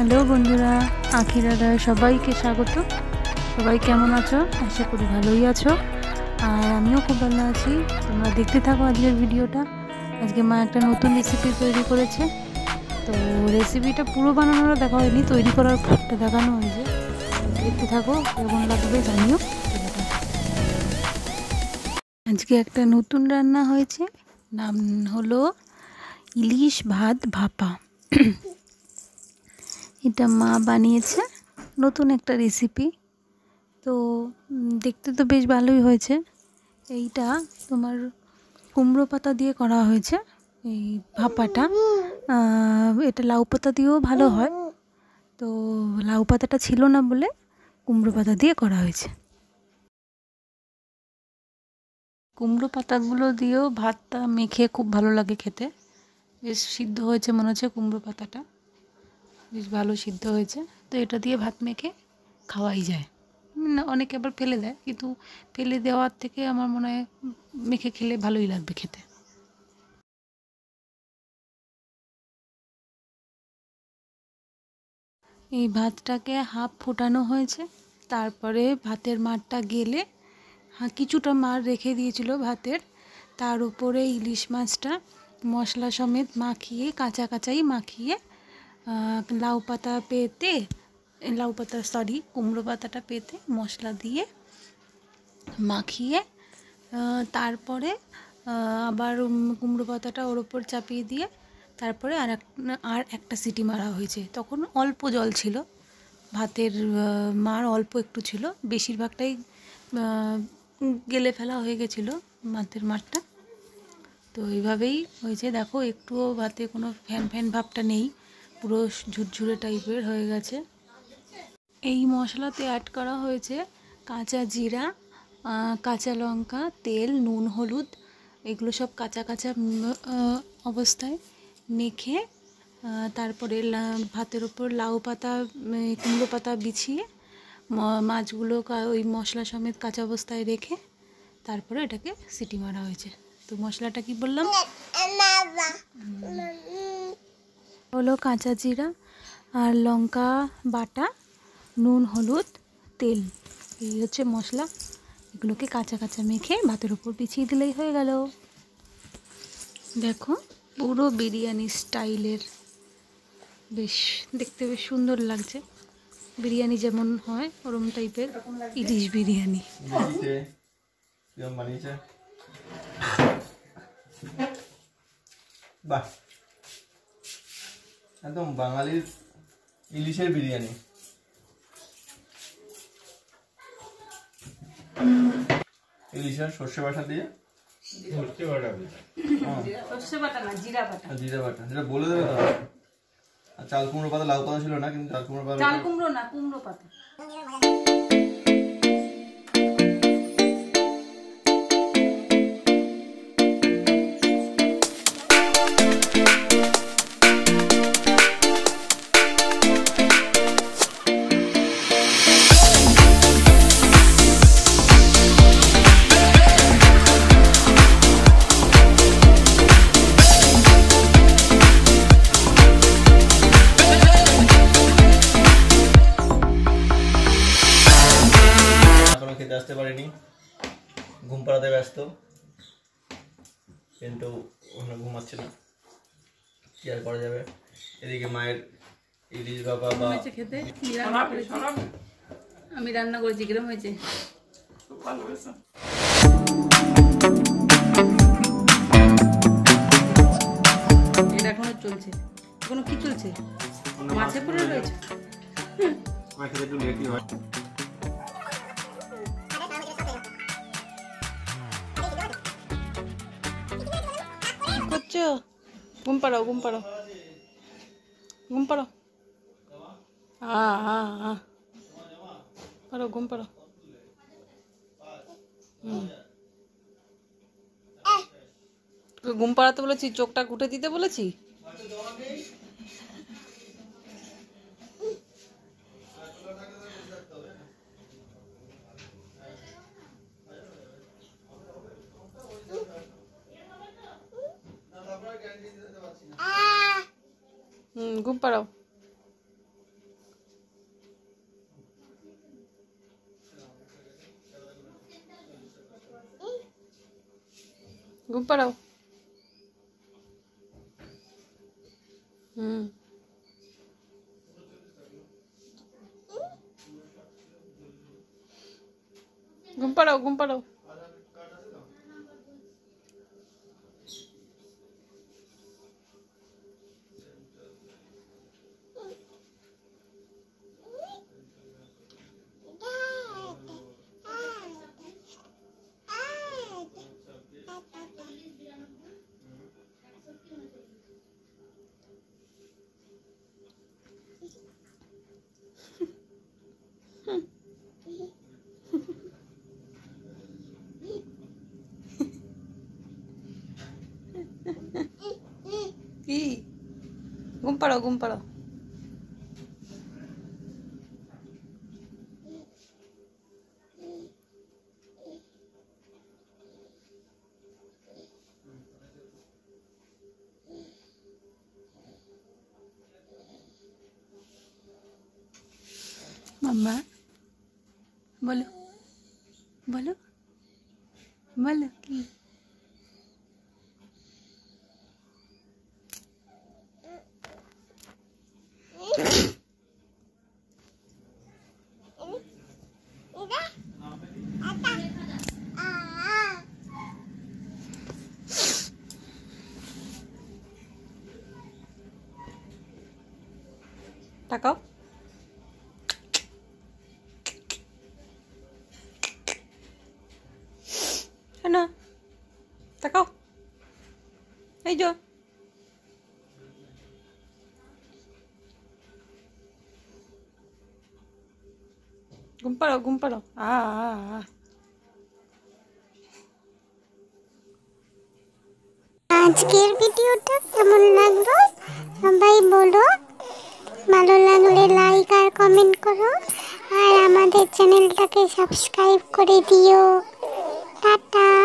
Hello বন্ধুরা, আখি দাদা সবাইকে স্বাগত। সবাই কেমন আছো? আশা করি ভালোই আছো। আর আমিও খুব ভালো আছি। তোমরা দেখতে থাকো আজকের ভিডিওটা। আজকে মা একটা নতুন রেসিপি তৈরি করেছে। তো রেসিপিটা পুরো বানানোটা দেখা হয়নি, তৈরি করার পরটা দেখানো হয়েছে। দেখতে থাকো, কেমন লাগবে জানিও। আজকে একটা নতুন রান্না হয়েছে, নাম হলো ইলিশ ভাত ভাপা। এটা মা বানিয়েছে, নতুন একটা রেসিপি। তো দেখতে তো বেশ ভালোই হয়েছে। এইটা তোমার কুমড়ো পাতা দিয়ে করা হয়েছে এই ভাপাটা। এটা লাউ পাতা দিয়েও ভালো হয়, তো লাউ পাতাটা ছিল না বলে কুমড়ো পাতা দিয়ে করা হয়েছে। কুমড়ো পাতাগুলো দিয়েও ভাতটা মেখে খুব ভালো লাগে খেতে। বেশ সিদ্ধ হয়েছে মনে হচ্ছে, কুমড়ো পাতাটা বেশ ভালো সিদ্ধ হয়েছে। তো এটা দিয়ে ভাত মেখে খাওয়াই যায়। অনেকে আবার ফেলে দেয়, কিন্তু ফেলে দেওয়ার থেকে আমার মনে হয় মেখে খেলে ভালোই লাগবে খেতে। এই ভাতটাকে হাফ ফোটানো হয়েছে, তারপরে ভাতের মারটা গেলে কিছুটা মার রেখে দিয়েছিল ভাতের, তার উপরে ইলিশ মাছটা মশলা সমেত মাখিয়ে কাঁচাই মাখিয়ে লাউ পাতা পেতে কুমড়ো পাতাটা পেতে মশলা দিয়ে মাখিয়ে তারপরে আবার কুমড়ো পাতাটা ওর ওপর চাপিয়ে দিয়ে তারপরে আর একটা সিটি মারা হয়েছে। তখন অল্প জল ছিল, ভাতের মার অল্প একটু ছিল, বেশিরভাগটাই গেলে ফেলা হয়ে গেছিলো ভাতের মারটা। তো এইভাবেই হয়েছে। দেখো, একটুও ভাতে কোনো ফ্যান ভাবটা নেই, পুরো ঝুরঝুরে টাইপের হয়ে গেছে। এই মশলাতে অ্যাড করা হয়েছে কাঁচা জিরা, কাঁচা লঙ্কা, তেল, নুন, হলুদ, এগুলো সব কাঁচা অবস্থায় মেখে তারপরে ভাতের ওপর লাউ পাতা কুমড়ো পাতা বিছিয়ে মাছগুলো ওই মশলা সমেত কাঁচা অবস্থায় রেখে তারপরে এটাকে সিটি মারা হয়েছে। তো মশলাটা কি বললাম হলো কাঁচা জিরা আর লঙ্কা বাটা, নুন, হলুদ, তেল, এই হচ্ছে মশলা। এগুলোকে কাঁচা মেখে ভাতের উপর বিছিয়ে দিলেই হয়ে গেল। দেখো, পুরো বিরিয়ানি স্টাইলের, বেশ দেখতে বেশ সুন্দর লাগছে। বিরিয়ানি যেমন হয় ওরম টাইপের ইলিশ বিরিয়ানি। বাহ, একদম বাঙালির ইলিশের বিরিয়ানি। ইলিশের সর্ষে বাটা দিয়ে, সর্ষে বাটা না, জিরা বাটা, যেটা বলে দেবে তো। আর চাল কুমড়ো পাতা, লাউ পাতা ছিল না, কিন্তু চাল কুমড়ো না, কুমড়ো পাতা। খেতে আসতে পারিনি, ঘুম পাড়াতে ব্যস্ত, কিন্তু ওখানে ঘুমাচ্ছে না, কি আর করা যাবে। এদিকে মায়ের ইলিশ বাবা খেতে আমি রান্না করেছি, কিরম হয়েছে? এটা এখনো চলছে। এখনো কি চলছে? মাছে পড়ে রয়েছে। একটু লেটই হয়। ঘুম পাড়াও ঘুম পাড়াও। ঘুম পাড়াতে বলেছি, চোখটা ঘুটে দিতে বলেছি। ঘুম পাড়াও। घूम पड़ो। घूम पड़ो, घूम पड़ो। घूम पड़ो, घूम पड़ो। मम्मा बोलो, बोलो, बोलो की ताकाओ। है ना, ताकाओ। এই जो घूम पड़ो, घूम पड़ो। আজকের ভিডিওটা কেমন লাগলো সবাই বলো, ভালো লাগলে লাইক আর কমেন্ট করো, আর আমাদের চ্যানেলটাকে সাবস্ক্রাইব করে দিও। টাটা।